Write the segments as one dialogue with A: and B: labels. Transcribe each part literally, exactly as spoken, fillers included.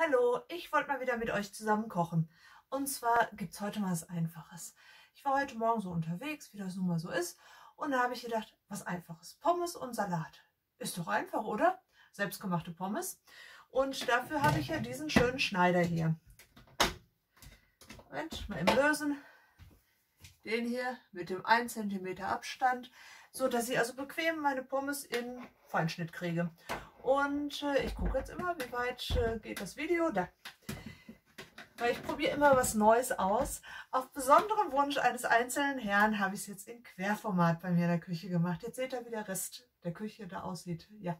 A: Hallo, ich wollte mal wieder mit euch zusammen kochen. Und zwar gibt es heute mal was Einfaches. Ich war heute Morgen so unterwegs, wie das nun mal so ist. Und da habe ich gedacht, was Einfaches. Pommes und Salat. Ist doch einfach, oder? Selbstgemachte Pommes. Und dafür habe ich ja diesen schönen Schneider hier. Moment, mal eben lösen. Den hier mit dem ein Zentimeter Abstand, so dass ich also bequem meine Pommes in Feinschnitt kriege. Und äh, ich gucke jetzt immer, wie weit äh, geht das Video. Da. Weil ich probiere immer was Neues aus. Auf besonderen Wunsch eines einzelnen Herrn habe ich es jetzt in Querformat bei mir in der Küche gemacht. Jetzt seht ihr, wie der Rest der Küche da aussieht. Ja.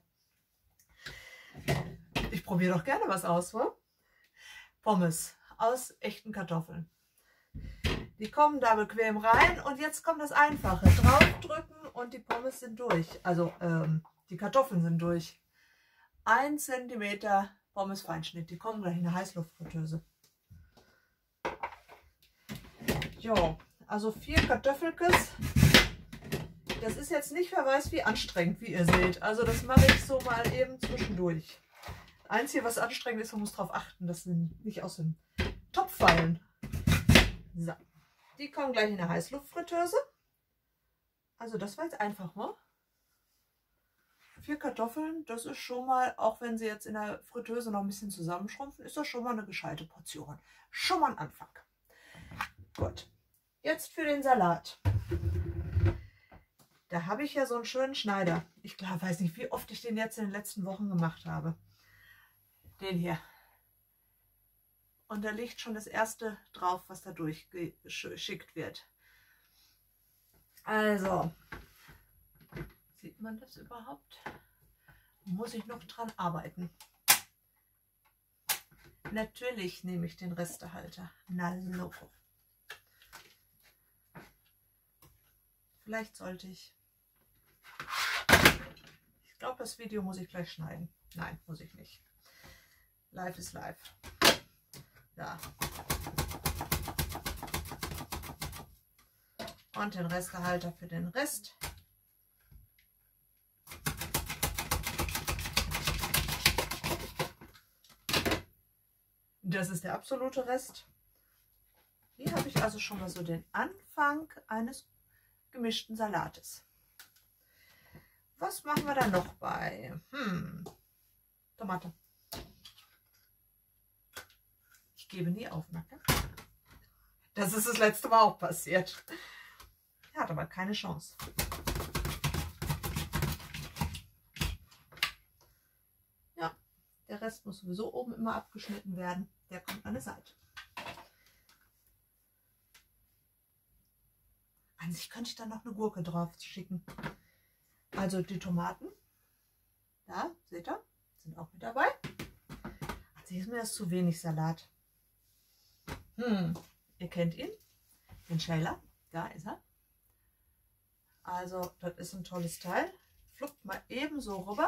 A: Ich probiere doch gerne was aus, wa? Pommes aus echten Kartoffeln. Die kommen da bequem rein und jetzt kommt das Einfache. Draufdrücken und die Pommes sind durch. Also ähm, die Kartoffeln sind durch. Ein Zentimeter Pommes Feinschnitt. Die kommen gleich in eine Heißluftfritteuse. Jo, also vier Kartoffelkes. Das ist jetzt nicht wer weiß wie anstrengend, wie ihr seht. Also das mache ich so mal eben zwischendurch. Das Einzige, was anstrengend ist, man muss darauf achten, dass sie nicht aus dem Topf fallen. So. Die kommen gleich in eine Heißluftfritteuse. Also das war jetzt einfach mal. Vier Kartoffeln, das ist schon mal, auch wenn sie jetzt in der Fritteuse noch ein bisschen zusammenschrumpfen, ist das schon mal eine gescheite Portion. Schon mal ein Anfang. Gut, jetzt für den Salat. Da habe ich ja so einen schönen Schneider. Ich glaub, weiß nicht, wie oft ich den jetzt in den letzten Wochen gemacht habe. Den hier. Und da liegt schon das erste drauf, was da durchgeschickt wird. Also, sieht man das überhaupt? Muss ich noch dran arbeiten. Natürlich nehme ich den Restehalter. Na loco. Vielleicht sollte ich. Ich glaube, das Video muss ich gleich schneiden. Nein, muss ich nicht. Live ist live. Da. Und den Restehalter für den Rest. Das ist der absolute Rest. Hier habe ich also schon mal so den Anfang eines gemischten Salates. Was machen wir da noch bei? Hm, Tomate. Ich gebe nie auf, Macke. Das ist das letzte Mal auch passiert. Er hat aber keine Chance. Ja, der Rest muss sowieso oben immer abgeschnitten werden. Der kommt an die Seite. An sich könnte ich dann noch eine Gurke drauf schicken. Also die Tomaten, da, seht ihr, sind auch mit dabei. Also hier ist mir das zu wenig Salat. Hm, ihr kennt ihn, den Schäler, da ist er. Also das ist ein tolles Teil. Fluppt mal eben so rüber.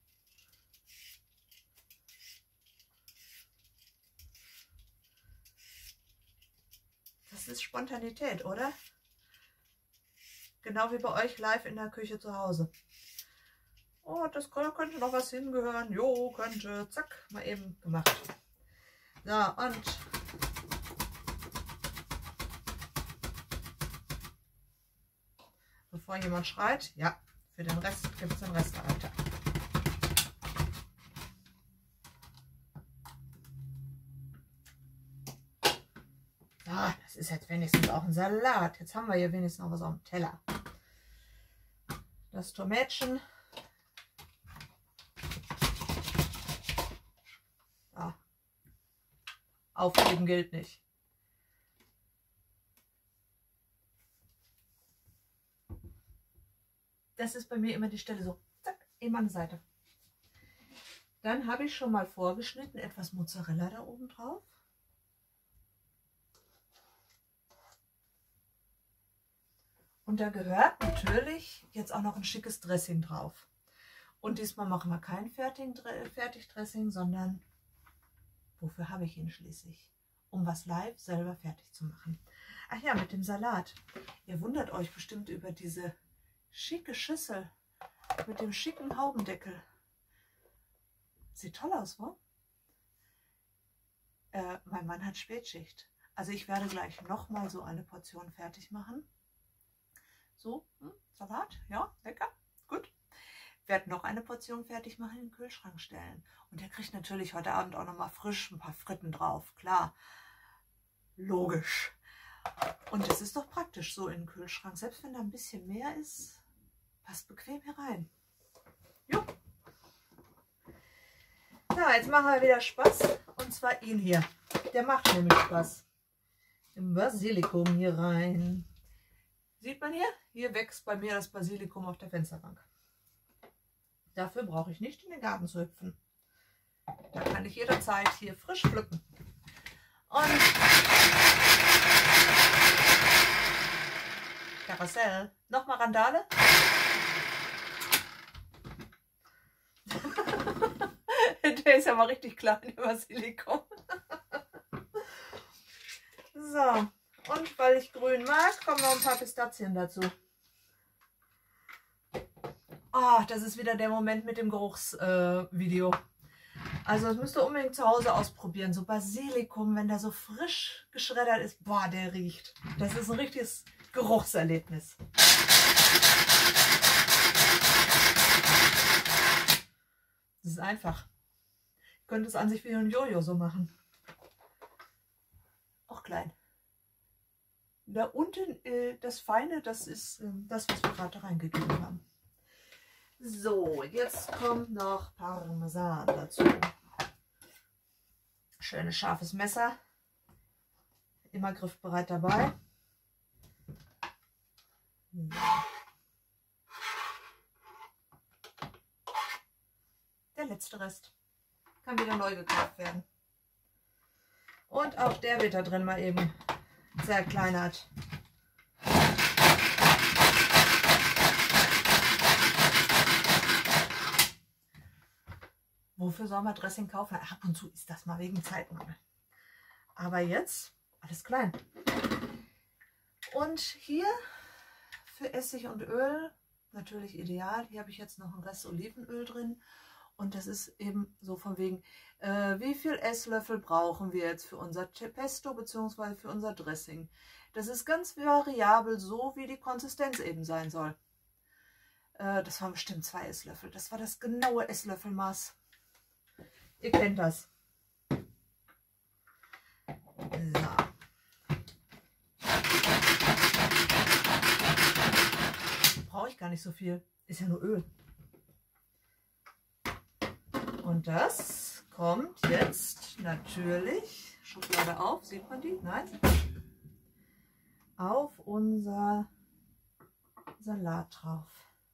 A: Das ist Spontanität, oder? Genau wie bei euch live in der Küche zu Hause. Oh, das könnte noch was hingehören. Jo, könnte. Zack, mal eben gemacht. So, und bevor jemand schreit, ja, für den Rest gibt es den Restehalter. Ah, das ist jetzt wenigstens auch ein Salat. Jetzt haben wir hier wenigstens noch was auf dem Teller. Das Tomätchen. Ah. Aufgeben gilt nicht. Das ist bei mir immer die Stelle so, zack, eben an der Seite. Dann habe ich schon mal vorgeschnitten etwas Mozzarella da oben drauf. Und da gehört natürlich jetzt auch noch ein schickes Dressing drauf. Und diesmal machen wir kein Fertigdressing, sondern wofür habe ich ihn schließlich? Um was live selber fertig zu machen. Ach ja, mit dem Salat. Ihr wundert euch bestimmt über diese schicke Schüssel mit dem schicken Haubendeckel. Sieht toll aus, wa? Äh, mein Mann hat Spätschicht. Also ich werde gleich nochmal so eine Portion fertig machen. So, hm, Salat, ja, lecker, gut. Werde noch eine Portion fertig machen, in den Kühlschrank stellen. Und der kriegt natürlich heute Abend auch nochmal frisch ein paar Fritten drauf, klar. Logisch. Und das ist doch praktisch so in den Kühlschrank. Selbst wenn da ein bisschen mehr ist, passt bequem hier rein. Jo. Ja, jetzt machen wir wieder Spaß. Und zwar ihn hier. Der macht nämlich Spaß. Im Basilikum hier rein. Sieht man hier? Hier wächst bei mir das Basilikum auf der Fensterbank. Dafür brauche ich nicht in den Garten zu hüpfen. Da kann ich jederzeit hier frisch pflücken. Und Karussell. Nochmal Randale. Der ist ja mal richtig klein, der Basilikum. So. Und weil ich grün mag, kommen noch ein paar Pistazien dazu. Ah, oh, das ist wieder der Moment mit dem Geruchsvideo. Äh, also das müsst ihr unbedingt zu Hause ausprobieren. So Basilikum, wenn der so frisch geschreddert ist, boah, der riecht. Das ist ein richtiges Geruchserlebnis. Das ist einfach. Ihr könnt es an sich wie ein Jojo so machen. Auch klein. Da unten äh, das Feine, das ist äh, das, was wir gerade reingegeben haben. So, jetzt kommt noch Parmesan dazu. Schönes scharfes Messer. Immer griffbereit dabei. Ja. Der letzte Rest kann wieder neu gekauft werden. Und auch der wird da drin mal eben zerkleinert. Wofür soll man Dressing kaufen? Ab und zu ist das mal wegen Zeitmangel. Aber jetzt alles klein. Und hier für Essig und Öl natürlich ideal. Hier habe ich jetzt noch einen Rest Olivenöl drin. Und das ist eben so von wegen, äh, wie viel Esslöffel brauchen wir jetzt für unser Pesto bzw. für unser Dressing. Das ist ganz variabel, so wie die Konsistenz eben sein soll. Äh, das waren bestimmt zwei Esslöffel. Das war das genaue Esslöffelmaß. Ihr kennt das. So. Brauche ich gar nicht so viel. Ist ja nur Öl. Und das kommt jetzt natürlich, Schublade auf, sieht man die? Nein. Auf unser Salat drauf.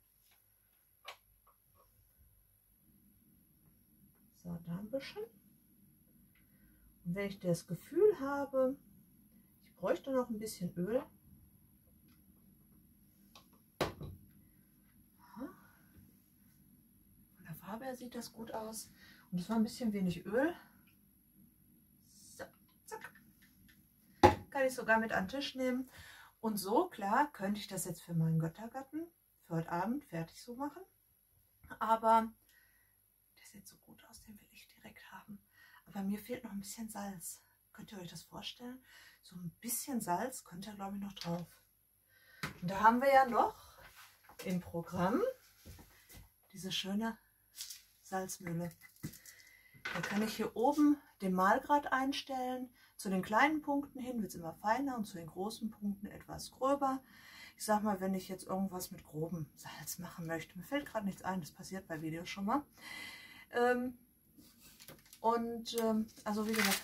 A: So, da ein bisschen. Und wenn ich das Gefühl habe, ich bräuchte noch ein bisschen Öl. Von der Farbe her sieht das gut aus. Und es war ein bisschen wenig Öl. So, zack. Kann ich sogar mit an den Tisch nehmen. Und so, klar, könnte ich das jetzt für meinen Göttergatten für heute Abend fertig so machen. Aber der sieht so gut aus, den will ich direkt haben. Aber mir fehlt noch ein bisschen Salz. Könnt ihr euch das vorstellen? So ein bisschen Salz könnt ihr, glaube ich, noch drauf. Und da haben wir ja noch im Programm diese schöne Salzmühle. Da kann ich hier oben den Mahlgrad einstellen. Zu den kleinen Punkten hin wird es immer feiner und zu den großen Punkten etwas gröber. Ich sag mal, wenn ich jetzt irgendwas mit grobem Salz machen möchte, mir fällt gerade nichts ein, das passiert bei Videos schon mal. Ähm, und ähm, also wie gesagt,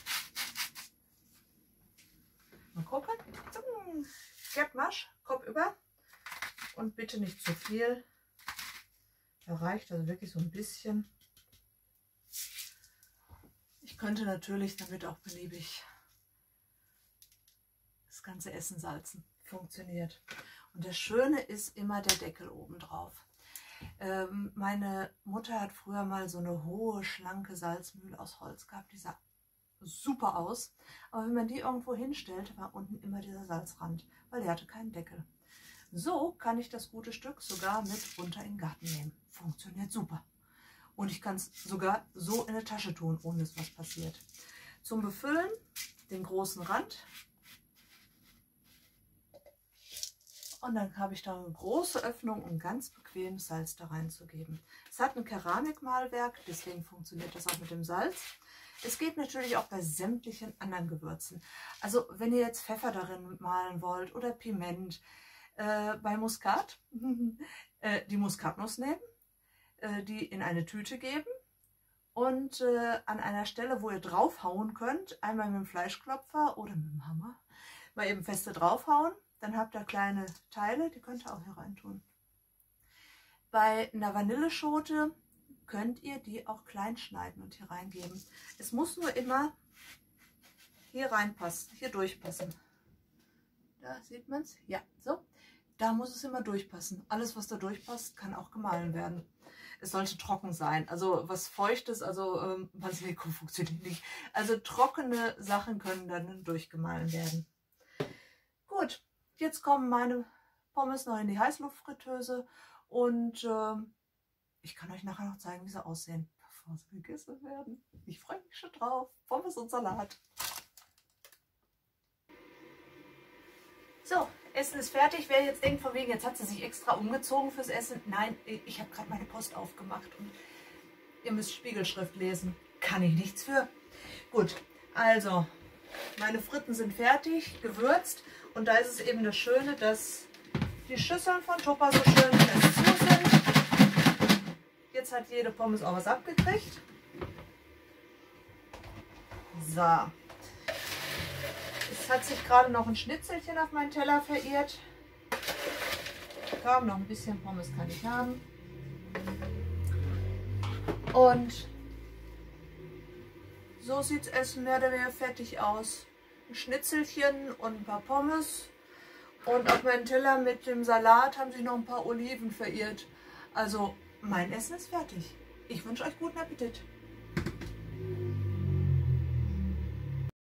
A: mal gucken. Gärtmasch, Kopf über und bitte nicht zu viel. Da reicht also wirklich so ein bisschen. Ich könnte natürlich damit auch beliebig das ganze Essen salzen. Funktioniert. Und das Schöne ist immer der Deckel oben drauf. Ähm, meine Mutter hat früher mal so eine hohe, schlanke Salzmühle aus Holz gehabt. Die sah super aus. Aber wenn man die irgendwo hinstellte, war unten immer dieser Salzrand, weil der hatte keinen Deckel. So kann ich das gute Stück sogar mit runter in den Garten nehmen. Funktioniert super. Und ich kann es sogar so in eine Tasche tun, ohne dass was passiert. Zum Befüllen den großen Rand. Und dann habe ich da eine große Öffnung, um ganz bequem Salz da reinzugeben. Es hat ein Keramikmahlwerk, deswegen funktioniert das auch mit dem Salz. Es geht natürlich auch bei sämtlichen anderen Gewürzen. Also wenn ihr jetzt Pfeffer darin mahlen wollt oder Piment, äh, bei Muskat äh, die Muskatnuss nehmen, äh, die in eine Tüte geben und äh, an einer Stelle, wo ihr draufhauen könnt, einmal mit dem Fleischklopfer oder mit dem Hammer, mal eben feste draufhauen. Dann habt ihr kleine Teile, die könnt ihr auch hier rein tun. Bei einer Vanilleschote könnt ihr die auch klein schneiden und hier reingeben. Es muss nur immer hier reinpassen, hier durchpassen. Da sieht man es. Ja, so. Da muss es immer durchpassen. Alles, was da durchpasst, kann auch gemahlen werden. Es sollte trocken sein. Also was Feuchtes, also ähm, Basilikum funktioniert nicht. Also trockene Sachen können dann durchgemahlen werden. Gut. Jetzt kommen meine Pommes noch in die Heißluftfritteuse und äh, ich kann euch nachher noch zeigen, wie sie aussehen, bevor sie gegessen werden. Ich freue mich schon drauf. Pommes und Salat. So, Essen ist fertig. Wer jetzt denkt, von wegen, jetzt hat sie sich extra umgezogen fürs Essen. Nein, ich habe gerade meine Post aufgemacht und ihr müsst Spiegelschrift lesen. Kann ich nichts für. Gut, also meine Fritten sind fertig, gewürzt. Und da ist es eben das Schöne, dass die Schüsseln von Tupper so schön fest zu sind. Jetzt hat jede Pommes auch was abgekriegt. So. Es hat sich gerade noch ein Schnitzelchen auf meinen Teller verirrt. Kaum noch ein bisschen Pommes kann ich haben. Und so sieht das Essen mehr oder weniger fertig aus. Ein Schnitzelchen und ein paar Pommes. Und auf meinen Teller mit dem Salat haben sich noch ein paar Oliven verirrt. Also mein Essen ist fertig. Ich wünsche euch guten Appetit.